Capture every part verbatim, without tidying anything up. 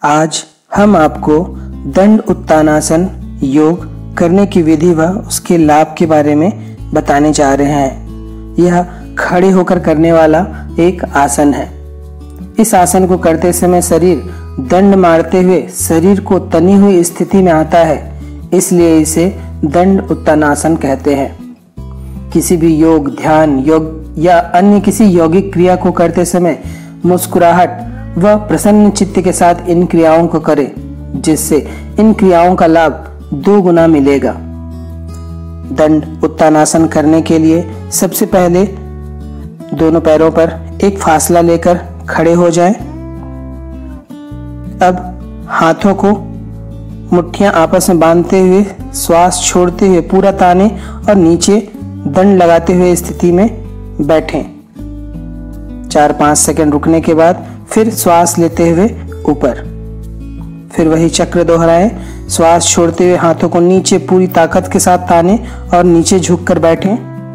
आज हम आपको दंड उत्तानासन योग करने की विधि व उसके लाभ के बारे में बताने जा रहे हैं। यह खड़े होकर करने वाला एक आसन है। इस आसन को करते समय शरीर दंड मारते हुए शरीर को तनी हुई स्थिति में आता है, इसलिए इसे दंड उत्तानासन कहते हैं। किसी भी योग, ध्यान, योग या अन्य किसी यौगिक क्रिया को करते समय मुस्कुराहट व प्रसन्न चित्त के साथ इन क्रियाओं को करें, जिससे इन क्रियाओं का लाभ दो गुना मिलेगा। दंड उत्तानासन करने के लिए सबसे पहले दोनों पैरों पर एक फासला लेकर खड़े हो जाएं। अब हाथों को मुट्ठियां आपस में बांधते हुए श्वास छोड़ते हुए पूरा ताने और नीचे दंड लगाते हुए स्थिति में बैठें। चार पांच सेकंड रुकने के बाद फिर श्वास लेते हुए ऊपर, फिर वही चक्र दोहराएं। श्वास छोड़ते हुए हाथों को नीचे पूरी ताकत के साथ ताने और नीचे झुककर बैठें।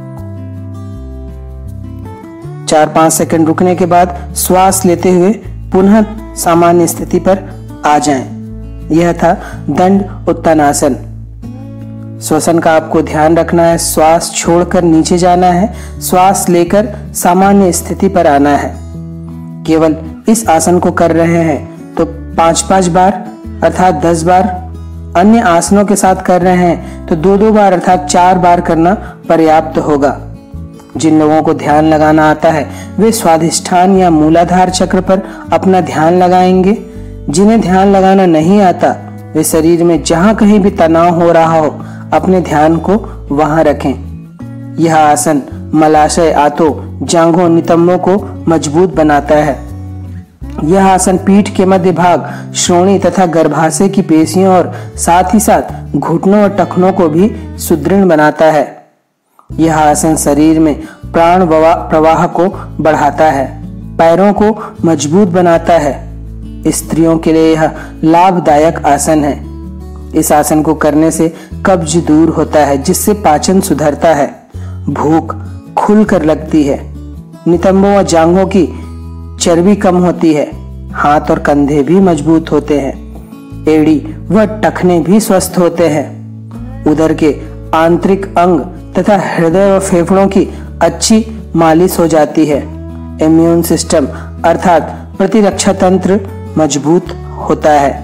चार पांच सेकंड रुकने के बाद श्वास लेते हुए पुनः सामान्य स्थिति पर आ जाएं। यह था दंड उत्तानासन। श्वसन का आपको ध्यान रखना है। श्वास छोड़कर नीचे जाना है, श्वास लेकर सामान्य स्थिति पर आना है। केवल इस आसन को कर रहे हैं तो पांच पांच बार अर्थात दस बार, अन्य आसनों के साथ कर रहे हैं तो दो दो बार अर्थात चार बार करना पर्याप्त होगा। जिन लोगों को ध्यान लगाना आता है वे स्वाधिष्ठान या मूलाधार चक्र पर अपना ध्यान लगाएंगे। जिन्हें ध्यान लगाना नहीं आता वे शरीर में जहां कहीं भी तनाव हो रहा हो अपने ध्यान को वहां रखें। यह आसन मलाशय, आंतों, जांघों, नितंबों को मजबूत बनाता है। यह आसन पीठ के मध्य भाग, श्रोणी तथा गर्भाशय की पेशियों और साथ ही साथ घुटनों और टखनों को भी सुदृढ़ बनाता है। यह आसन शरीर में प्राण प्रवाह को बढ़ाता है, पैरों को मजबूत बनाता है। स्त्रियों के लिए यह लाभदायक आसन है। इस आसन को करने से कब्ज दूर होता है, जिससे पाचन सुधरता है, भूख खुलकर लगती है, नितंबों और जांघों की चर्बी कम होती है, हाथ और कंधे भी मजबूत होते हैं, एड़ी व टखने भी स्वस्थ होते हैं, उदर के आंतरिक अंग तथा हृदय और फेफड़ों की अच्छी मालिश हो जाती है, इम्यून सिस्टम अर्थात प्रतिरक्षा तंत्र मजबूत होता है।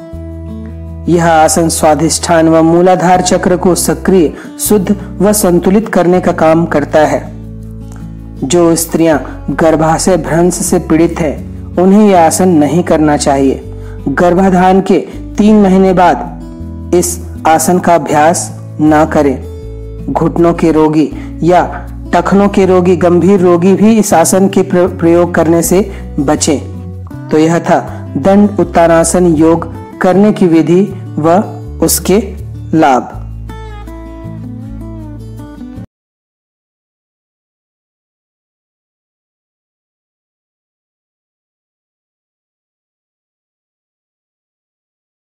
यह आसन स्वाधिष्ठान व मूलाधार चक्र को सक्रिय, शुद्ध व संतुलित करने का काम करता है। जो स्त्रियां गर्भाशय भ्रंश से पीड़ित हैं, उन्हें यह आसन नहीं करना चाहिए। गर्भाधान के तीन महीने बाद इस आसन का अभ्यास न करें। घुटनों के रोगी या टखनों के रोगी, गंभीर रोगी भी इस आसन के प्रयोग करने से बचें। तो यह था दंड उत्तानासन योग करने की विधि व उसके लाभ।